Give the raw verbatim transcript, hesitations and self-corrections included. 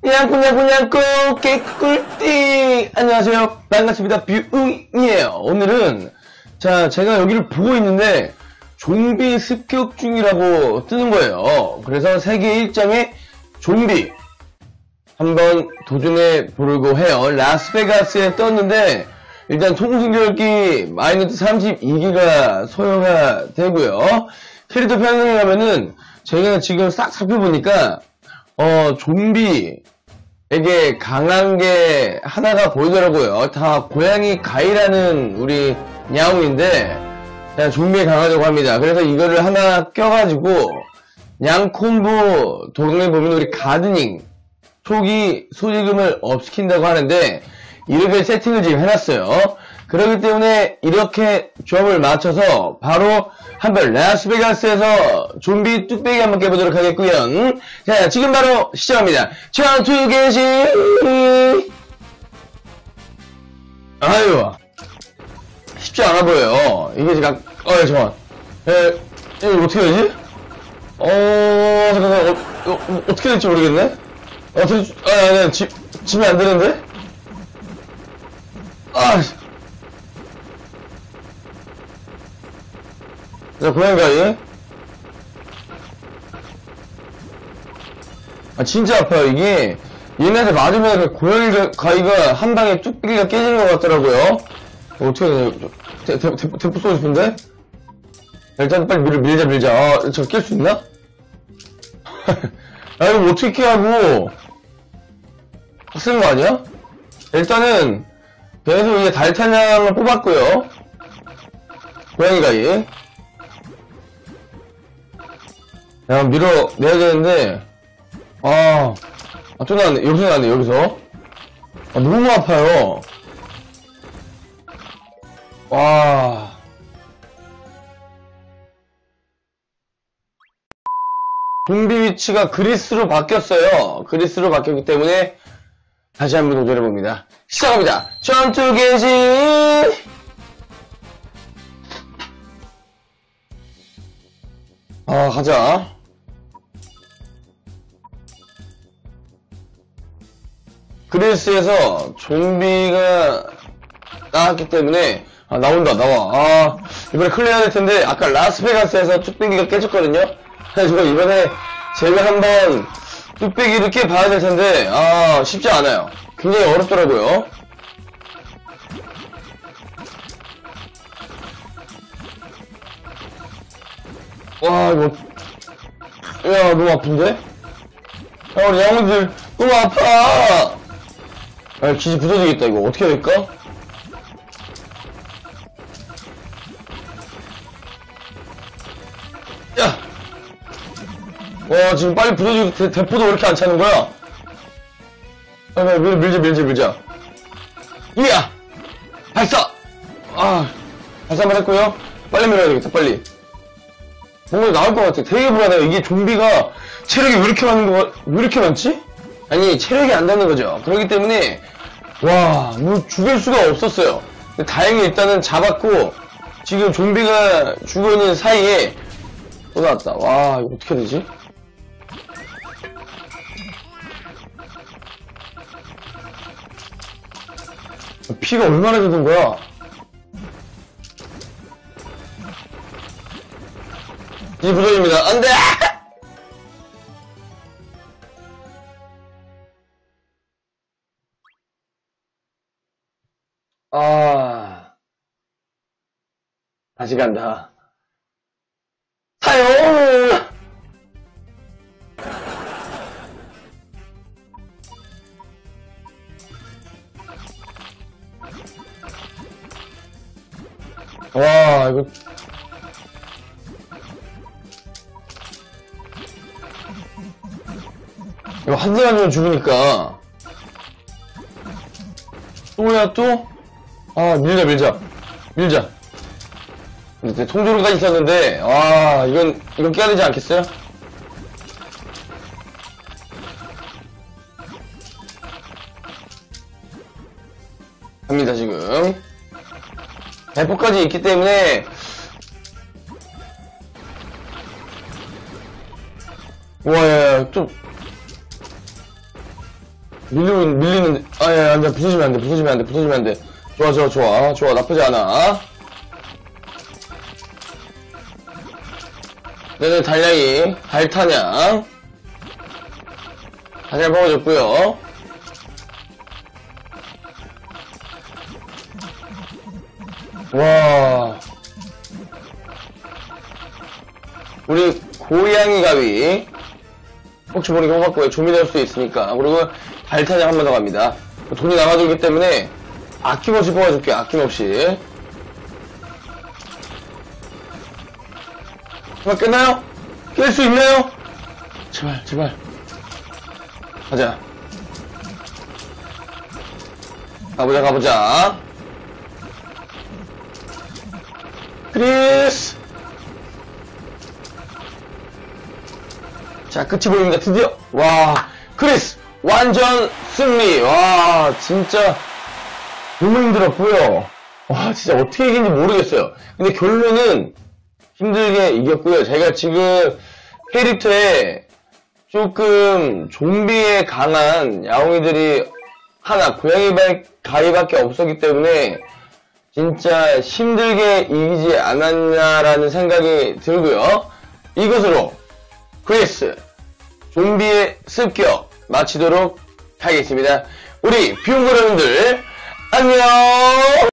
냥꾸냥꾸냥꾸 개꿀띠. 안녕하세요, 반갑습니다. 뷰웅이에요. 오늘은 자 제가 여기를 보고 있는데 좀비 습격 중이라고 뜨는 거예요. 그래서 세계 일 장의 좀비 한번 도전해 보려고 해요. 라스베가스에 떴는데 일단 통신결기 마이너스 삼십이 기가 소요가 되고요. 캐릭터 편성에 가면은 제가 지금 싹 살펴보니까 어 좀비에게 강한 게 하나가 보이더라고요. 다 고양이 가이라는 우리 야옹인데 그냥 좀비에 강하다고 합니다. 그래서 이거를 하나 껴가지고 양콤보 도경에 보면 우리 가드닝 초기 소지금을 업시킨다고 하는데 이렇게 세팅을 지금 해놨어요. 그렇기 때문에 이렇게 조합을 맞춰서 바로 한번 라스베가스에서 좀비 뚝배기 한번 깨보도록 하겠고요. 자, 지금 바로 시작합니다. 전투 개시. 아유, 쉽지 않아 보여요. 이게 지금 어 잠깐. 에, 이거 어떻게 되지? 어 잠깐만. 어, 어, 어떻게 될지 모르겠네. 어떻게? 아, 네, 집 집이 안 되는데? 아. 자, 고양이가, 얘? 아, 진짜 아파요. 이게, 얘네한테 맞으면 그 고양이 가위가 한 방에 뚝배기가 깨지는 것 같더라고요. 어떻게 해야 되냐. 대, 대, 대, 대포 쏘고 싶은데? 일단 빨리 밀, 밀자, 밀자. 아, 저 깰 수 있나? 아, 이거 뭐 어떻게 하고. 쓰는 거 아니야? 일단은, 계속 이제 달탄량을 뽑았고요. 고양이 가위. 야, 밀어내야 되는데, 아, 아, 또 나왔네. 여기서 나왔네, 여기서. 아, 너무 아파요. 와. 좀비 위치가 그리스로 바뀌었어요. 그리스로 바뀌었기 때문에, 다시 한번 도전해봅니다. 시작합니다. 전투 개시! 아, 가자. 그리스에서 좀비가 나왔기 때문에 아 나온다 나와. 아 이번에 클리어해야 될 텐데 아까 라스베가스에서 뚝배기가 깨졌거든요. 그래서 이번에 제가 한번 뚝배기를 깨 봐야 될 텐데 아 쉽지 않아요. 굉장히 어렵더라고요. 와 이거 야 너무 아픈데? 야 우리 양원들 너무 아파. 아, 기지 부서지겠다, 이거. 어떻게 해야 될까? 야! 와, 지금 빨리 부서지고, 대, 대포도 왜 이렇게 안 차는 거야? 아, 밀, 밀자, 밀자, 밀자. 이야! 발사! 아, 발사 한번 했고요. 빨리 밀어야 되겠다, 빨리. 뭔가 나올 것 같아. 되게 불안해요. 이게 좀비가 체력이 왜 이렇게 많은 거, 왜 이렇게 많지? 아니, 체력이 안 닿는 거죠. 그렇기 때문에, 와, 뭐, 죽일 수가 없었어요. 근데 다행히 일단은 잡았고, 지금 좀비가 죽어 있는 사이에, 또 나왔다. 와, 이거 어떻게 되지? 피가 얼마나 젖은 거야? 이 부정입니다. 안 돼! 아, 다시 간다. 사용! 와, 이거. 이거 한 대만이면 죽으니까. 또야, 또? 아, 밀자, 밀자. 밀자. 근데 통조로가 있었는데, 와, 이건, 이건 깨야 되지 않겠어요? 갑니다, 지금. 대포까지 있기 때문에, 와, 야, 야, 좀, 밀리고, 밀리는데, 아, 예, 안 돼. 부서지면 안 돼, 부서지면 안 돼, 부서지면 안 돼. 좋아, 좋아, 좋아. 좋아, 나쁘지 않아. 네네, 달량이, 달탄양. 달량 먹어줬고요. 와. 우리 고양이 가위. 혹시 모르게 뽑았고요. 좀이 될 수도 있으니까. 그리고 달탄양 한 번 더 갑니다. 돈이 남아들기 때문에 아낌없이 뽑아줄게요. 아낌없이. 정말 끝나요? 깰 수 있나요? 제발, 제발. 가자. 가보자, 가보자. 크리스! 자, 끝이 보입니다. 드디어. 와, 크리스! 완전 승리! 와, 진짜 너무 힘들었고요. 와, 진짜 어떻게 이긴지 모르겠어요. 근데 결론은 힘들게 이겼고요. 제가 지금 캐릭터에 조금 좀비에 강한 야옹이들이 하나, 고양이 가위밖에 없었기 때문에 진짜 힘들게 이기지 않았냐라는 생각이 들고요. 이것으로 크리스 좀비의 습격 마치도록 하겠습니다. 우리 비용고 여러분들 안녕.